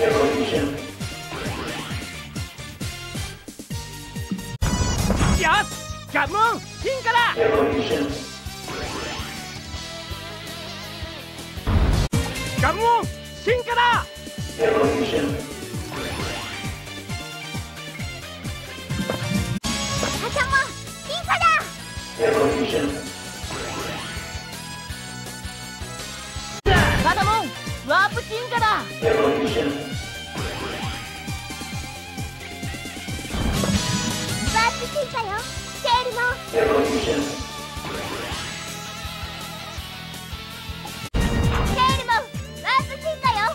よし、ガムオン進化だ。ガムオン進化だ。 ガチャモン進化だ。ガダモンワープ進化だ。ワープ進化よ。テールもテールもワープ進化よ。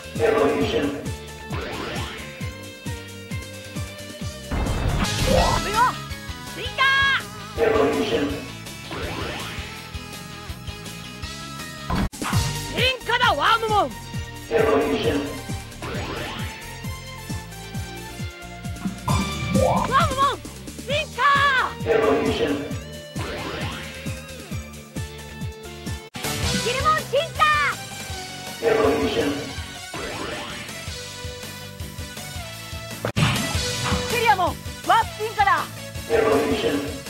これよ進化。 進化だワームモン。ワームモン進化。 ギルモン進化。 クリアモンワープ進化だ。